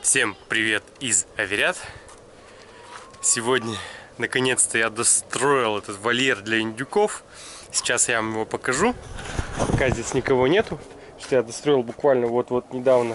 Всем привет из Аверят. Сегодня наконец-то я достроил этот вольер для индюков. Сейчас я вам его покажу. Пока здесь никого нету, что я достроил буквально вот недавно.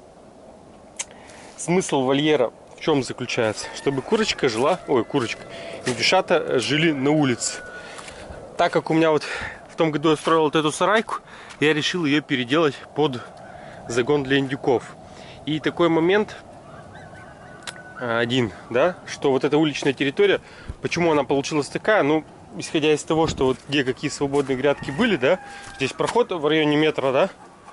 Смысл вольера в чем заключается? Чтобы курочка жила, индюшата жили на улице. Так как у меня вот в том году я строил вот эту сарайку, я решил ее переделать под загон для индюков. И такой момент один, да, что вот эта уличная территория, почему она получилась такая, ну, исходя из того, что вот где какие свободные грядки были, да, здесь проход в районе метра, да,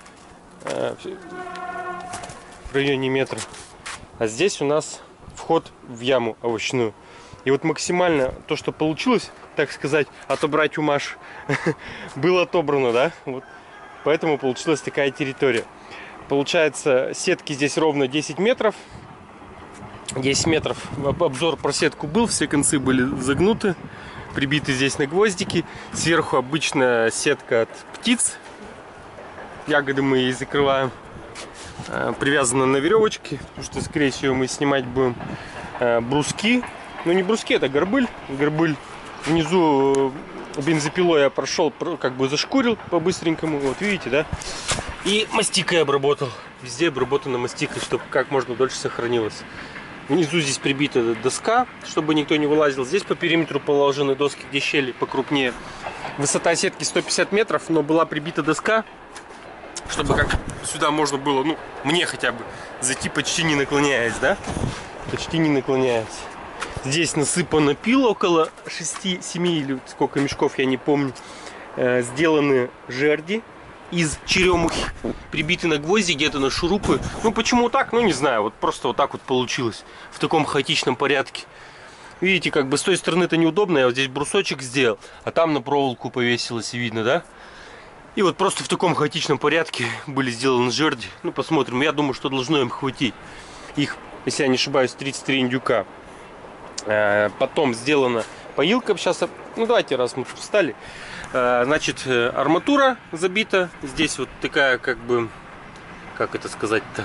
в районе метра, а здесь у нас вход в яму овощную. И вот максимально то, что получилось, так сказать, отобрать у Маши, было отобрано, да, вот, поэтому получилась такая территория. Получается, сетки здесь ровно 10 метров. 10 метров. Обзор про сетку был. Все концы были загнуты. Прибиты здесь на гвоздики. Сверху обычная сетка от птиц. Ягоды мы ей закрываем. Привязана на веревочке. Потому что, скорее всего, мы снимать будем бруски. Ну, не бруски, это горбыль. Горбыль внизу бензопилой я прошел, как бы зашкурил по-быстренькому. Вот видите, да? И мастикой обработал. Везде обработана мастикой, чтобы как можно дольше сохранилось. Внизу здесь прибита доска, чтобы никто не вылазил. Здесь по периметру положены доски, где щели покрупнее. Высота сетки 150 метров, но была прибита доска, чтобы как сюда можно было, ну, мне хотя бы, зайти почти не наклоняясь, да? Почти не наклоняясь. Здесь насыпано пил около 6-7 или сколько мешков, я не помню. Сделаны жерди из черемухи, прибиты на гвозди, где-то на шурупы. Ну почему так? Ну не знаю, вот просто вот так вот получилось. В таком хаотичном порядке. Видите, как бы с той стороны это неудобно. Я вот здесь брусочек сделал, а там на проволоку повесилось, и видно, да? И вот просто в таком хаотичном порядке были сделаны жерди. Ну посмотрим, я думаю, что должно им хватить. Их, если я не ошибаюсь, 33 индюка. Потом сделана поилка. Сейчас, ну давайте, раз мы тут встали. Значит, арматура забита. Здесь вот такая, как бы, как это сказать-то,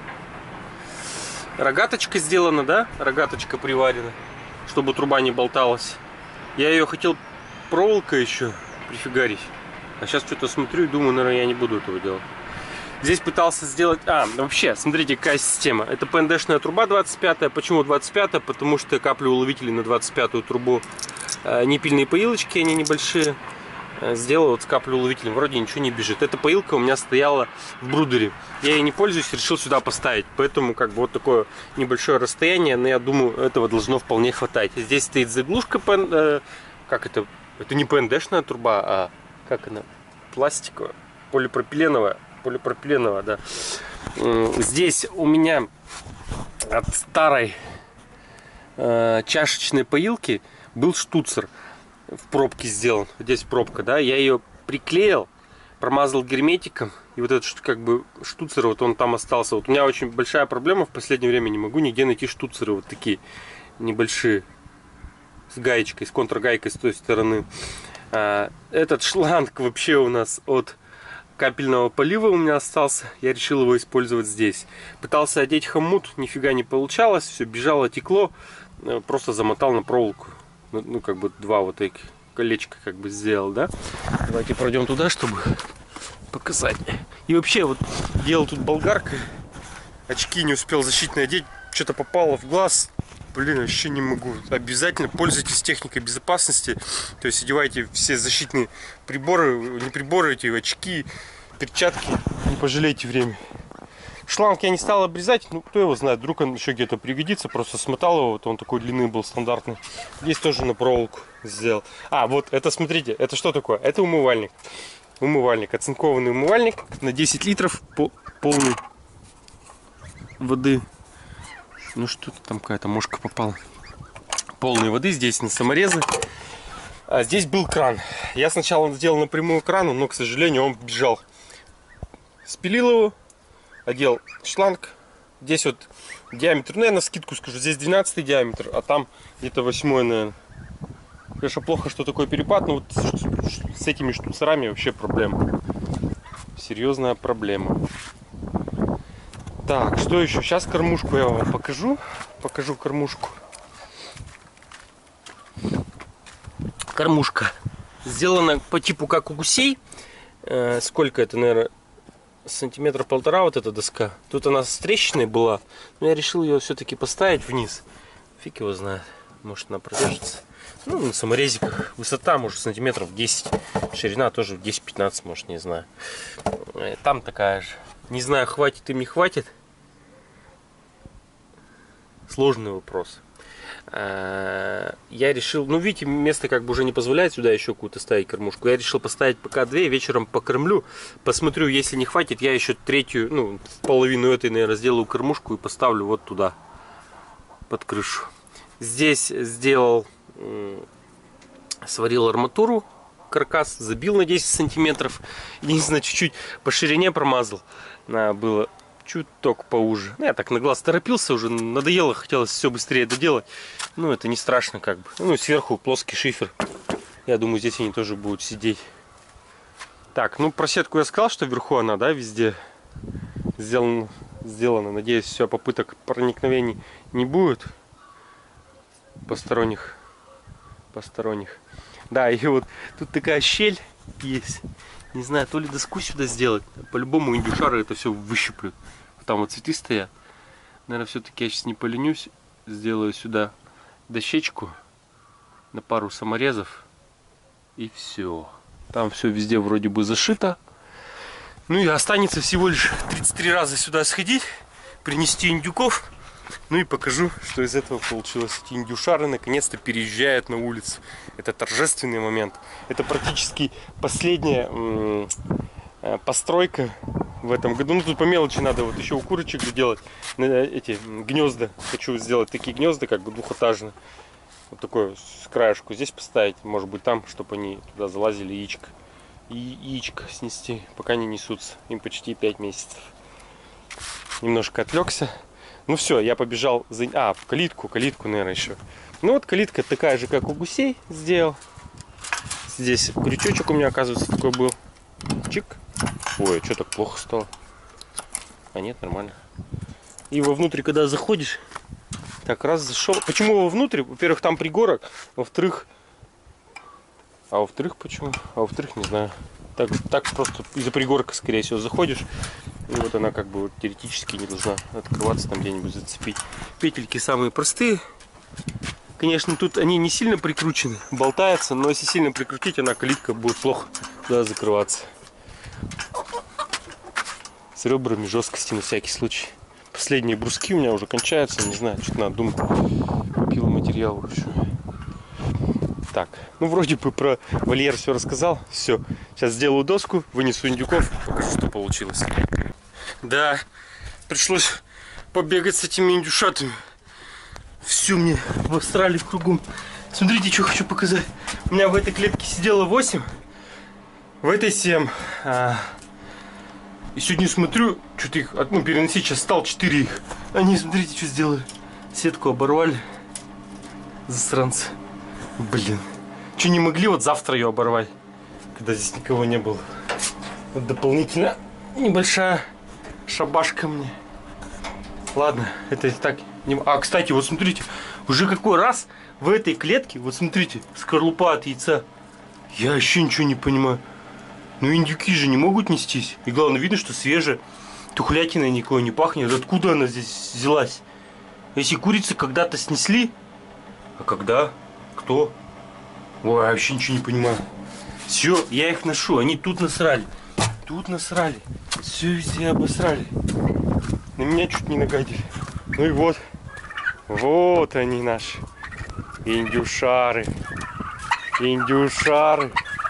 рогаточка сделана, да? Рогаточка приварена, чтобы труба не болталась. Я ее хотел проволокой еще прифигарить. А сейчас что-то смотрю и думаю, наверное, я не буду этого делать. Здесь пытался сделать... вообще, смотрите, какая система. Это ПНДшная труба 25-я. Почему 25-я? Потому что каплеуловители на 25-ю трубу непильные поилочки, они небольшие. Сделал вот с каплеуловителем. Вроде ничего не бежит. Эта поилка у меня стояла в брудере. Я ей не пользуюсь, решил сюда поставить. Поэтому как бы вот такое небольшое расстояние. Но я думаю, этого должно вполне хватать. Здесь стоит заглушка. Как это? Это не ПНДшная труба, а как она? Пластиковая. Полипропиленовая, да. Здесь у меня от старой чашечной поилки был штуцер в пробке сделан. Здесь пробка, да. Я ее приклеил, промазал герметиком, и вот этот как бы штуцер, вот он там остался. Вот у меня очень большая проблема в последнее время, не могу нигде найти штуцеры вот такие небольшие с гаечкой, с контргайкой с той стороны. Этот шланг вообще у нас от капельного полива у меня остался. Я решил его использовать здесь. Пытался одеть хомут, нифига не получалось. Все бежало, текло. Просто замотал на проволоку. Ну, как бы два вот таких колечка как бы сделал, да? Давайте пройдем туда, чтобы показать. И вообще, вот делал тут болгаркой. Очки не успел защитные одеть. Что-то попало в глаз. Блин, вообще не могу. Обязательно пользуйтесь техникой безопасности. То есть одевайте все защитные приборы, не приборы, эти очки, перчатки. Не пожалейте время. Шланг я не стал обрезать, ну кто его знает, вдруг он еще где-то пригодится. Просто смотал его, вот он такой длины был стандартный. Здесь тоже на проволоку сделал. Вот это, смотрите, это что такое? Это умывальник. Умывальник, оцинкованный умывальник на 10 литров полный воды. Ну что-то там какая-то мошка попала. Полной воды, здесь на саморезы. А здесь был кран. Я сначала сделал напрямую крану, но, к сожалению, он бежал. Спилил его, одел шланг. Здесь вот диаметр, ну я на скидку скажу, здесь 12 диаметр, а там где-то 8, наверное. Конечно, плохо, что такой перепад, но вот с этими штуцерами вообще проблема. Серьезная проблема. Так, что еще? Сейчас кормушку я вам покажу. Покажу кормушку. Кормушка сделана по типу как у гусей. Сколько это, наверное, сантиметра полтора вот эта доска. Тут она с трещиной была, но я решил ее все-таки поставить вниз. Фиг его знает, может она продержится. Ну, на саморезиках высота может сантиметров 10, ширина тоже 10-15, может, не знаю. Там такая же. Не знаю, хватит им, не хватит. Сложный вопрос. Я решил, ну видите, место как бы уже не позволяет сюда еще какую-то ставить кормушку. Я решил поставить пока две, вечером покормлю, посмотрю, если не хватит, я еще третью, ну половину этой, наверное, сделаю кормушку и поставлю вот туда, под крышу. Здесь сделал, сварил арматуру, каркас, забил на 10 сантиметров, единственное, чуть-чуть по ширине промазал, надо было чуток поуже. Я так на глаз торопился, уже надоело, хотелось все быстрее доделать. Ну, это не страшно как бы. Ну, сверху плоский шифер. Я думаю, здесь они тоже будут сидеть. Так, ну, про сетку я сказал, что вверху она, да, везде сделана. Надеюсь, все, попыток проникновений не будет. Посторонних. Да, и вот тут такая щель есть. Не знаю, то ли доску сюда сделать. По-любому индюшары это все выщиплют. Там вот цветы стоят. Наверное, все-таки я сейчас не поленюсь. Сделаю сюда дощечку на пару саморезов. И все. Там все везде вроде бы зашито. Ну и останется всего лишь 33 раза сюда сходить. Принести индюков. Ну и покажу, что из этого получилось. Эти индюшары наконец-то переезжают на улицу. Это торжественный момент. Это практически последняя постройка в этом году. Ну тут по мелочи надо вот еще у курочек делать эти гнезда. Хочу сделать такие гнезда, как бы двухэтажные. Вот такое с краешку здесь поставить. Может быть там, чтобы они туда залазили, яичко. И яичко снести, пока не несутся. Им почти 5 месяцев. Немножко отвлекся. Ну все, я побежал за... в калитку, наверное, еще. Ну вот калитка такая же, как у гусей сделал. Здесь крючочек у меня, оказывается, такой был. Чик. Ой, что так плохо стало? А нет, нормально. И вовнутрь, когда заходишь, так раз зашел. Почему вовнутрь? Во-первых, там пригорок. Во-вторых... А во-вторых, почему? А во-вторых, не знаю. Так просто из-за пригорка, скорее всего, заходишь. И вот она как бы вот теоретически не должна открываться, там где-нибудь зацепить. Петельки самые простые. Конечно, тут они не сильно прикручены, болтаются, но если сильно прикрутить, она калитка будет плохо туда закрываться. С ребрами жесткости на всякий случай. Последние бруски у меня уже кончаются, не знаю, что-то надо думать. Пиломатериал, в общем. Так, ну вроде бы про вольер все рассказал. Все, сейчас сделаю доску, вынесу индюков, покажу, что получилось. Да, пришлось побегать с этими индюшатами. Все мне обосрали кругом. Смотрите, что хочу показать. У меня в этой клетке сидело 8, в этой 7. И сегодня смотрю, что-то их переносить сейчас стал 4 их. Они, смотрите, что сделали. Сетку оборвали. Засранцы. Блин. Что не могли вот завтра ее оборвать, когда здесь никого не было. Вот дополнительно небольшая шабашка мне. Ладно, это и так. Кстати, вот смотрите, уже какой раз в этой клетке, вот смотрите, скорлупа от яйца. Я вообще ничего не понимаю. Ну индюки же не могут нестись. И главное, видно, что свежая. Тухлятиной никакой не пахнет. Откуда она здесь взялась? Если курицы когда-то снесли, а когда? Кто? Ой, я вообще ничего не понимаю. Все, я их ношу, они тут насрали. Тут насрали. Все везде обосрали. На меня чуть не нагадили. Ну и вот. Вот они наши. Индюшары. Индюшары.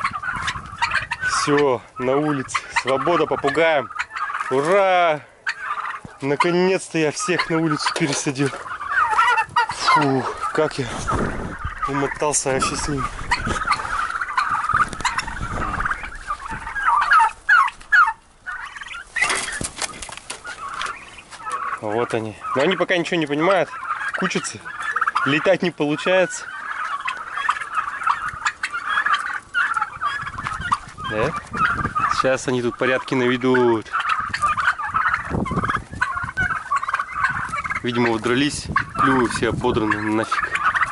Все, на улице. Свобода попугаям. Ура! Наконец-то я всех на улицу пересадил. Фу, как я умотался вообще с ним. Вот они. Но они пока ничего не понимают. Кучатся. Летать не получается. Да? Сейчас они тут порядки наведут. Видимо, удрались, клювы все ободраны нафиг.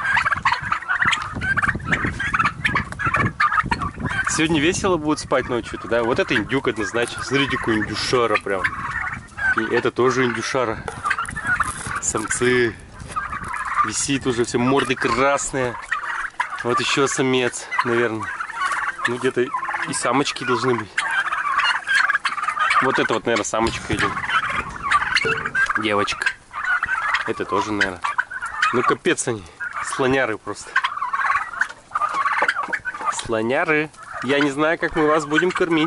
Сегодня весело будет спать ночью-то, да? Вот это индюк однозначно. Смотрите, какой индюшара прям. И это тоже индюшара. Самцы. Висит уже, все морды красные. Вот еще самец, наверное. Ну, где-то и самочки должны быть. Вот это вот, наверное, самочка идет. Девочка. Это тоже, наверное. Ну, капец они. Слоняры просто. Слоняры. Я не знаю, как мы вас будем кормить.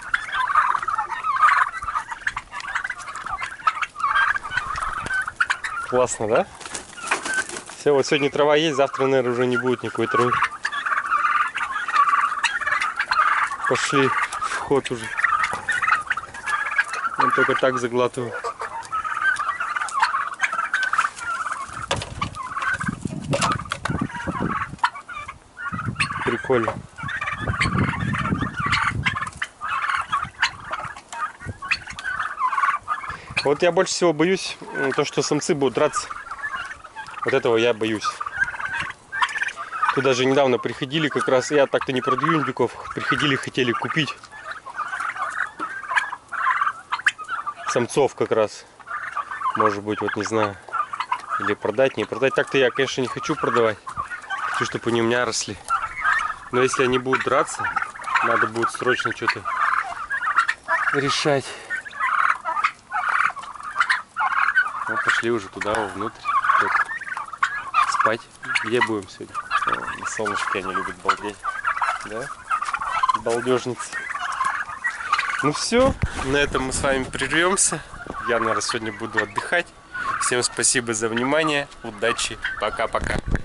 Классно, да? Все, вот сегодня трава есть, завтра, наверное, уже не будет никакой травы. Пошли в ход уже. Он только так заглатываю. Прикольно. Вот я больше всего боюсь, то, что самцы будут драться. Вот этого я боюсь. Тут даже недавно приходили, как раз, я так-то не продаю индюков, приходили, хотели купить самцов как раз. Может быть, вот не знаю. Или продать, не продать. Так-то я, конечно, не хочу продавать. Хочу, чтобы они у меня росли. Но если они будут драться, надо будет срочно что-то решать. Ну, пошли уже туда, внутрь. Спать. Где будем сегодня? О, на солнышке они любят балдеть. Да? Балдежницы. Ну все, на этом мы с вами прервемся. Я, наверное, сегодня буду отдыхать. Всем спасибо за внимание. Удачи. Пока-пока.